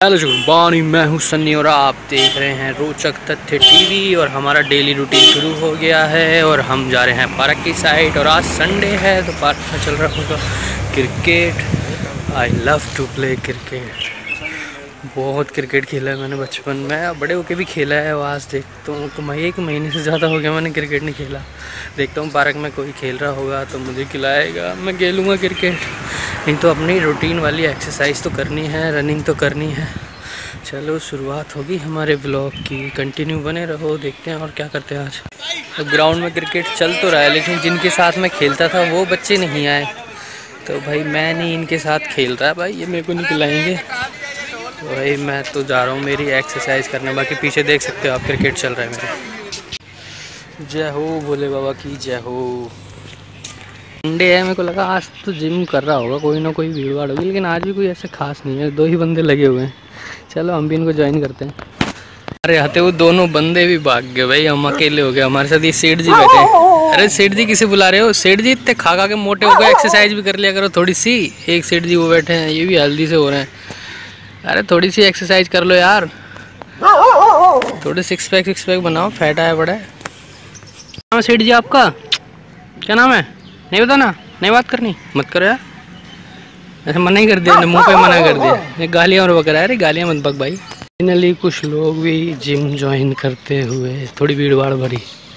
Hello good morning, मैं हूं सन्नी और आप देख रहे हैं रोचक तथ्य टीवी। और हमारा डेली रूटीन शुरू हो गया है और हम जा रहे हैं पार्क की साइड। और आज संडे है तो पार्क में चल रहा होगा cricket. I love to play cricket. बहुत क्रिकेट खेला है मैंने बचपन में, बड़े होके भी खेला है। और आज देखता हूँ तो मैं 1 महीने से ज़्यादा हो गया मैंने क्रिकेट नहीं खेला। देखता हूँ पार्क में कोई खेल रहा होगा तो मुझे खिलाएगा, मैं खेलूँगा क्रिकेट। नहीं तो अपनी रूटीन वाली एक्सरसाइज तो करनी है, रनिंग तो करनी है। चलो शुरुआत होगी हमारे ब्लॉग की, कंटिन्यू बने रहो। देखते हैं और क्या करते हैं आज। तो ग्राउंड में क्रिकेट चल तो रहा है लेकिन जिनके साथ मैं खेलता था वो बच्चे नहीं आए, तो भाई मैं नहीं इनके साथ खेल रहा। भाई ये मेरे को नहीं खिलाएंगे तो भाई मैं तो जा रहा हूँ मेरी एक्सरसाइज करने। बाकी पीछे देख सकते हो आप क्रिकेट चल रहा है मेरे। जय हो भोले बाबा की जय हो। संडे है, मेरे को लगा आज तो जिम कर रहा होगा कोई ना कोई, भीड़ भाड़ होगी, लेकिन आज भी कोई ऐसे खास नहीं है। 2 ही बंदे लगे हुए हैं। चलो हम भी इनको ज्वाइन करते हैं। अरे आते वो दोनों बंदे भी भाग गए भाई, हम अकेले हो गए। हमारे साथ ये सेठ जी बैठे। अरे सेठ जी किसे बुला रहे हो? सेठ जी इतने खा के मोटे हो गए, एक्सरसाइज भी कर लिया करो थोड़ी सी। एक सेठ जी वो बैठे हैं, ये भी हेल्दी से हो रहे हैं। अरे थोड़ी सी एक्सरसाइज कर लो यार, थोड़े 6 पैक बनाओ, फैट आया बड़ा है। नाम है सेठ जी आपका? क्या नाम है? नहीं बताना, नहीं बात करनी, मत करो यार। ऐसे मना ही कर दिया, मुंह पे मना कर दिया। ये गालियाँ और बकरा है। अरे गालियाँ मत बक भाई। फाइनली कुछ लोग भी जिम ज्वाइन करते हुए, थोड़ी भीड़ भाड़ भरी।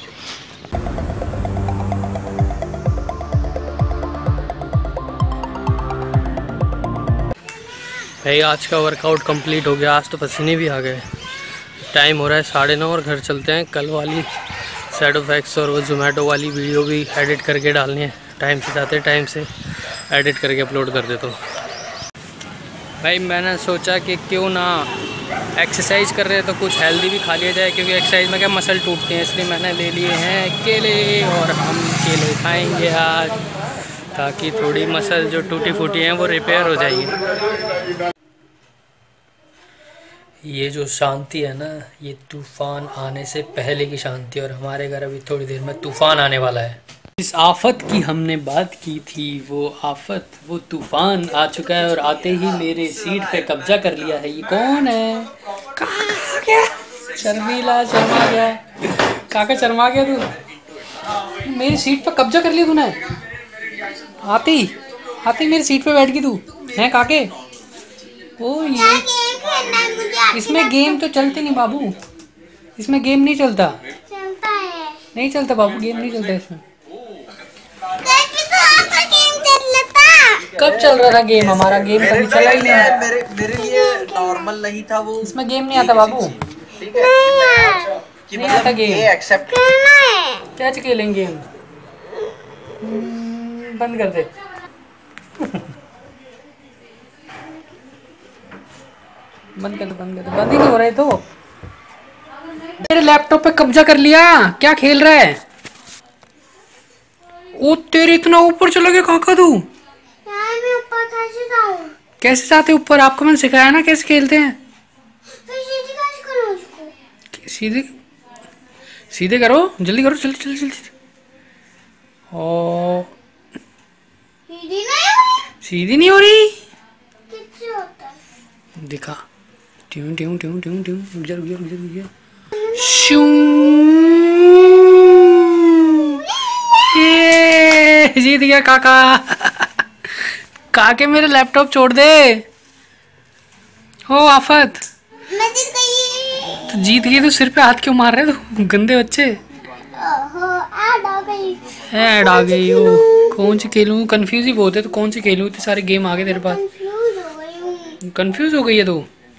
भाई आज का वर्कआउट कंप्लीट हो गया। आज तो पसीने भी आ गए। टाइम हो रहा है 9:30 और घर चलते हैं। कल वाली सैड इफेक्ट्स और वो जोमेटो वाली वीडियो भी एडिट करके डालनी है। टाइम से जाते टाइम से एडिट करके अपलोड कर देता हूँ। भाई मैंने सोचा कि क्यों ना एक्सरसाइज कर रहे हैं तो कुछ हेल्दी भी खा लिया जाए, क्योंकि एक्सरसाइज में क्या मसल टूटते हैं। इसलिए मैंने ले लिए हैं केले, और हम केले खाएंगे आज, ताकि थोड़ी मसल जो टूटी फूटी हैं वो रिपेयर हो जाएगी। ये जो शांति है ना, ये तूफान आने से पहले की शांति, और हमारे घर अभी थोड़ी देर में तूफान आने वाला है। जिस आफत की हमने बात की थी वो आफत, वो तूफान आ चुका है और आते ही मेरे सीट पे कब्जा कर लिया है। ये कौन है? काका गया, शर्मीला शर्मा गया। काका शर्मा गया तू, मेरी सीट पे कब्जा कर लिया तूने। आती आती मेरी सीट पे बैठ गई तू है काके। ओ ये इसमें गेम तो चलते नहीं बाबू, इसमें गेम नहीं चलता। चलता है। नहीं चलता बाबू, गेम नहीं चलता इसमें। कब चल रहा था गेम? हमारा गेम कभी चला ही नहीं। मेरे लिए नॉर्मल नहीं था वो। इसमें गेम नहीं आता बाबू, नहीं आता गेम। एक्सेप्ट क्या खेलेंगे गेम? बंद कर दे। बंद कर दे, बंद कर दे। बंद ही नहीं हो रहे तो। मेरे लैपटॉप पे कब्जा कर लिया। क्या खेल रहा है? ओ तेरे, इतना ऊपर चला गया काका तू। यार मैं ऊपर कैसे जाऊं? कैसे जाते ऊपर? आपको मैंने सिखाया ना कैसे खेलते हैं। सीधे सीधे करो, जल्दी करो, जल्दी जल्दी जल्दी। ओ सीधी नहीं हो रही। दिखा। ट्यूं ट्यूं ट्यूं ट्यूं ट्यूं। रुक जा रुक जा रुक जा रुक जा। ये जीत गया काका। काके मेरे लैपटॉप छोड़ दे। हो आफत, तो जीत गई तो सिर पे हाथ क्यों मार रहे तू? गंदे बच्चे। ऐड आ गई हो। कौन सी खेलूं? कंफ्यूज ही बहुत है। तो कौन सी खेलूं? इतने सारे गेम आ गए तेरे पास। कंफ्यूज हो गई है तू।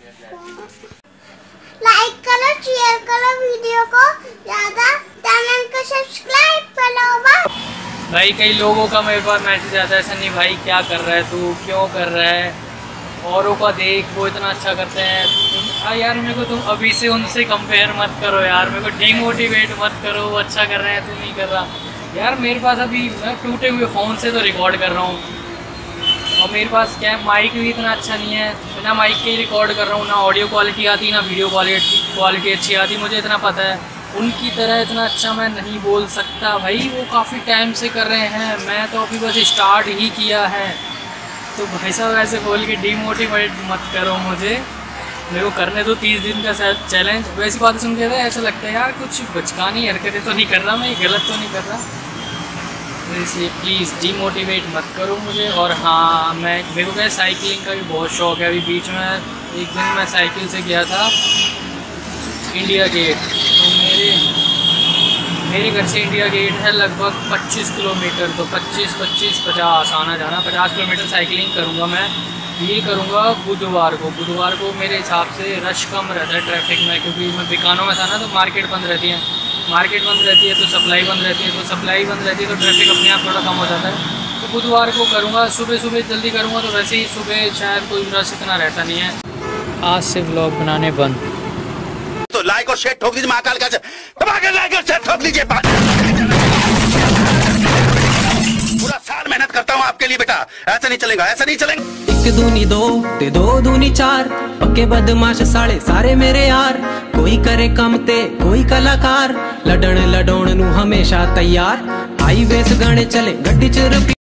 लाइक करो, शेयर करो वीडियो को, ज्यादा चैनल को सब्सक्राइब करो। भाई कई लोगों का मेरे पास मैसेज आता है, सन्नी भाई क्या कर रहा है तू, क्यों कर रहा है? औरों का देख, वो इतना अच्छा करते हैं। यार मेरे को तुम अभी से उनसे कंपेयर मत करो यार, मेरे को डीमोटिवेट मत करो। वो अच्छा कर रहे हैं, तू नहीं कर रहा। यार मेरे पास अभी मैं टूटे हुए फ़ोन से तो रिकॉर्ड कर रहा हूँ, और मेरे पास क्या माइक भी इतना अच्छा नहीं है। बिना माइक के ही रिकॉर्ड कर रहा हूँ। ना ऑडियो क्वालिटी आती, ना वीडियो क्वालिटी अच्छी आती, मुझे इतना पता है। उनकी तरह इतना अच्छा मैं नहीं बोल सकता भाई। वो काफ़ी टाइम से कर रहे हैं, मैं तो अभी बस स्टार्ट ही किया है। तो भाई साहब ऐसे बोल के डीमोटिवेट मत करो मुझे। मेरे को करने दो 30 दिन का चैलेंज। वैसी बातें सुन के ऐसा लगता है यार कुछ बचकानी हरकतें तो नहीं कर रहा मैं, गलत तो नहीं कर रहा, तो इसलिए प्लीज़ डीमोटिवेट मत करो मुझे। और हाँ, मेरे को क्या साइकिलिंग का भी बहुत शौक़ है। अभी बीच में एक दिन मैं साइकिल से गया था इंडिया गेट, तो मेरे घर से इंडिया गेट है लगभग 25 किलोमीटर, तो 50 आना जाना 50 किलोमीटर साइकिलिंग करूँगा मैं। ये करूँगा बुधवार को मेरे हिसाब से रश कम रहता है ट्रैफिक में, क्योंकि मैं बीकानो में था ना, तो मार्केट बंद रहती है तो सप्लाई बंद रहती है, तो ट्रैफिक अपने आप थोड़ा कम हो जाता है। तो बुधवार को करूँगा, सुबह जल्दी करूँगा, तो वैसे ही सुबह शायद कोई रश इतना रहता नहीं है। आज से व्लॉग बनाने बंद, तो लाइक और शेयर ठोक दीजिए, महाकाल का लाइक और शेयर ठोक लीजिए। पूरा साल मेहनत करता हूँ आपके लिए बेटा, ऐसा नहीं चलेगा, ऐसा नहीं चलेगा। 1 दूनी 2 ते 2 दूनी 4, पक्के बदमाश साले सारे मेरे यार। कोई करे कम ते कोई कलाकार, लड़न लडोण नू हमेशा तैयार। हाईवेस गाने चले गड्डी च